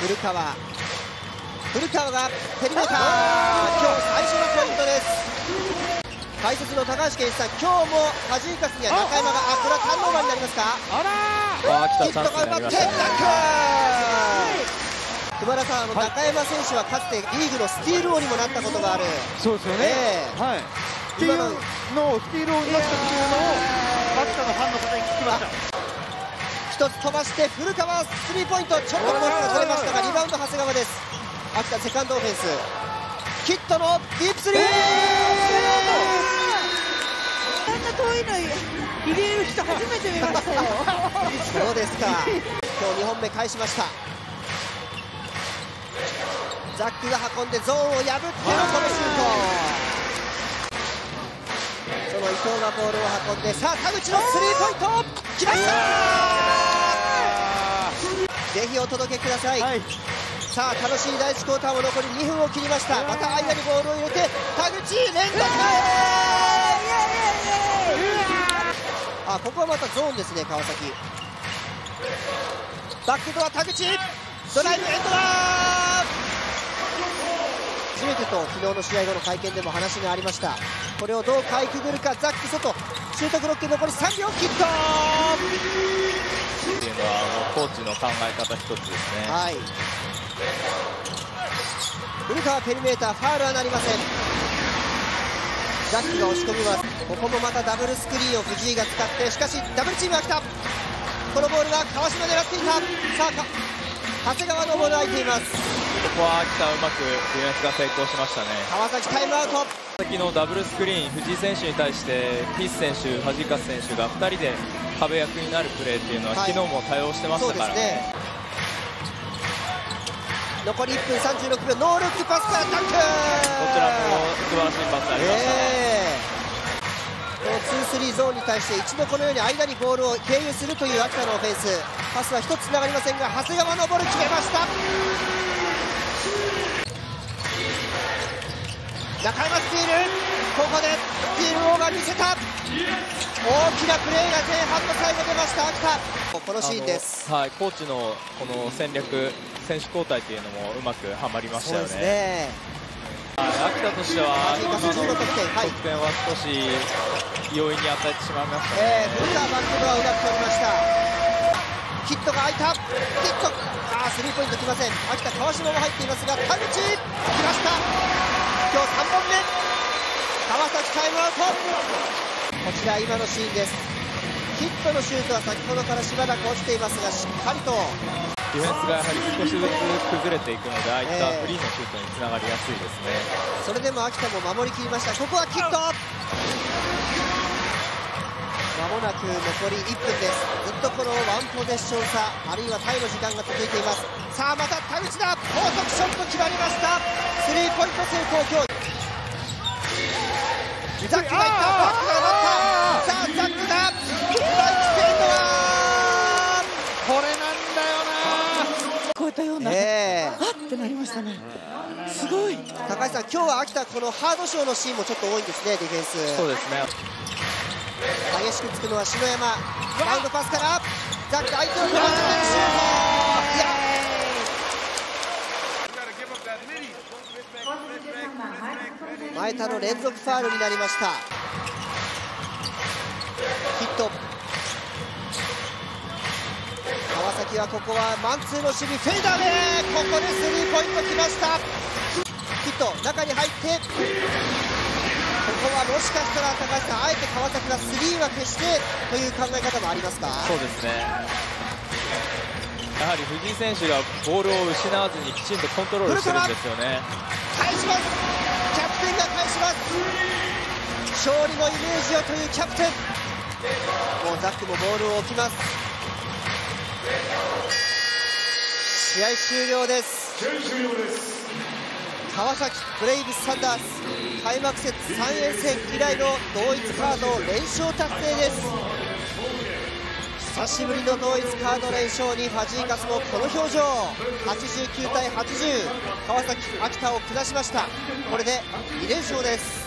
古川がペリメーター、今日最初のポイントです。解説の高橋健一さん、今日も弾かすには中山が、これはターンオーバーになりますか。ヒットが奪ってダンク。熊田さん、中山選手はかつてリーグのスティール王にもなったことがある。 そうですよね、はい、っていうのをスティール王になったっていうのを秋田のファンの方に聞きました。 一つ飛ばして古川スリーポイント、ちょっとコースがずれましたがリバウンド長谷川です。秋田セカンドオフェンス、キットのディープスリー。 こんな遠いの入れる人初めて見ましたよ。 そうですか。今日2本目返しました。ザックが運んでゾーンを破ってのこのシュート。その伊藤がボールを運んで、さあ田口のスリーポイント来ました。ぜひお届けください、はい、さあ楽しい第1クォーターも残り2分を切りました。また間にボールを入れて田口連続。ここはまたゾーンですね。川崎バックドア田口ドライブエンドラン。初めてと昨日の試合後の会見でも話がありました。これをどうかいくぐるか。ザック外シュートクロック残り3秒キットっていうのはコーチの考え方一つですね。 はい、古川ペリメーター、ファウルはなりません。ザックが押し込みます。ここもまたダブルスクリーンを藤井が使って、しかしダブルチームが来た。このボールは川島狙っていた。さあ長谷川のボール空いています。 ここは秋田うまくディフェンスが成功しましたね。 川崎タイムアウト。 先のダブルスクリーン、藤井選手に対してティス選手、ファジーカス選手が2人で壁役になるプレーっていうのは、昨日も多用してましたからね。 残り1分36秒、ノールックパスからダンク。こちらも素晴らしいパスありました 2-3 ね。 ゾーンに対して一度このように間にボールを経由するという秋田のオフェンス。パスは1つつながりませんが、長谷川のボール決めました。中山スティール、ここでスティール王が見せた。大きなプレーが前半の最後出ました秋田。このシーンです。 はい、コーチのこの戦略、選手交代というのもうまくはまりましたよね。秋田としては今の得点は少し容易に与えてしまいましたね。 古川バックドアをうまく取りました。ヒットが空いた。ヒット、スリーポイントきません。秋田川島も入っていますが、田口来ました。今日3本目、川崎タイムアウト。こちら今のシーンです。ヒットのシュートは先ほどからしばらく落ちていますが、しっかりとディフェンスがやはり少しずつ崩れていくので、ああいったフリーのシュートにつながりやすいですね。 それでも秋田も守りきりました。ここはキット。まもなく残り1分です。ずっとこのワンポゼッション差、あるいはタイの時間が続いています。さあまた田口だ。高速ショット決まりました。スリーポイント成功。今日ザックがいった。バックが上がった。さあザックだ。第1センドはこれなんだよな。 超えたような、あってなりましたね。すごい。 高橋さん、今日は秋田このハードショーのシーンもちょっと多いんですね。ディフェンス。 そうですね。 激しくつくのは篠山。ラウンドパスからザック、相手をかわしてシュート。前田の連続ファールになりました。ヒット。川崎はここはマンツーの守備、フェイダーでここでスリーポイントきました。ヒット、中に入ってここはもしかしたら高橋さん、あえて川崎がスリーは消してという考え方もありますか。 そうですね。やはり藤井選手がボールを失わずにきちんとコントロールしてるんですよね。 返します。キャプテンが返します。勝利のイメージをというキャプテン。もうザックもボールを置きます。試合終了です。川崎ブレイブスサンダース、開幕節3連戦以来の同一カード連勝達成です。久しぶりの同一カード連勝にファジーカスもこの表情。89対80、川崎秋田を下しました。これで2連勝です。